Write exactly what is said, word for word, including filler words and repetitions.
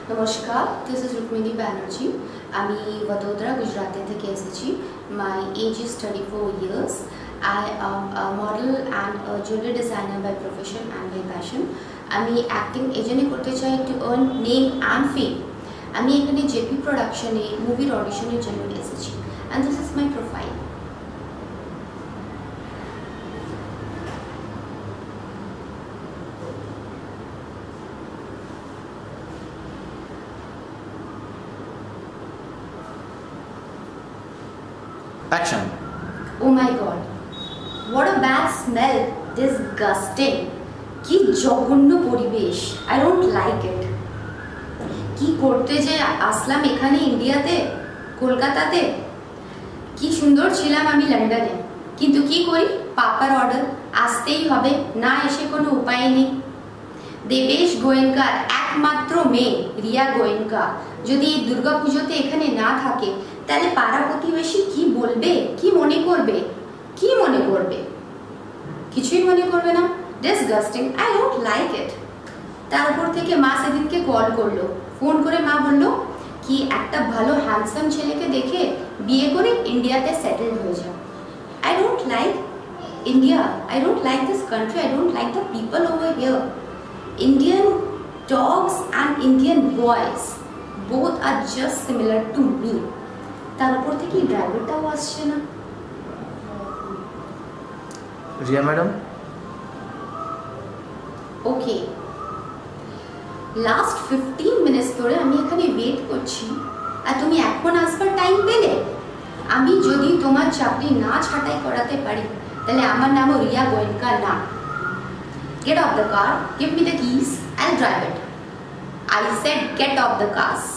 নমস্কার, this is Rukmini Banerjee. আমি vadodara Gujarat থেকে এসেছি. My age is thirty-four years. I am a model and a jewelry designer by profession and by passion. আমি acting এজন্য করতে চাই to earn name and fame. আমি এখানে জেপি প্রোডাকশনে মুভির অডিশনের জন্য এসেছি. And this is my profile. Action. Oh my god. What a bad smell. Disgusting. কি জঘন্য পরিবেশ. I don't like it. কি করতে যে আসলাম এখানে ইন্ডিয়াতে, কলকাতাতে। কি সুন্দর ছিলাম আমি লন্ডনে। কিন্তু কি করি? পাপার অর্ডার আসতেই হবে, না এসে কোনো উপায় নেই। দেবেশ গোয়েঙ্কার একমাত্র মেয়ে রিয়া গোয়েঙ্কা যদি এই দুর্গাপুজোতে এখানে না থাকে তাহলে পাড়া প্রতিবেশী কি বলবে, কি মনে করবে, কি মনে করবে? কিছুই মনে করবে না। Disgusting, I don't like it. তারপর থেকে মা সেদিনকে কল করলো, ফোন করে মা বললো কি একটা ভালো হ্যান্ডসাম ছেলেকে দেখে বিয়ে করে ইন্ডিয়াতে সেটেল হয়ে যাও। I don't like India, I don't like this country, I don't like the people over here. Indian dogs and Indian boys both are just similar to me. তারপর থেকে ড্রাইভারটাও আসছে না। Riya madam, okay, last fifteen minutes ধরে আমি এখানে wait করছি আর তুমি এখন আসবার টাইম পেলে? আমি যদি তোমার চাকরি না ছাঁটাই করাতে পারি তাহলে আমার নামও রিয়া গোয়েঙ্কা না। Get off the car, give me the keys, I'll drive it. I said get off the cars.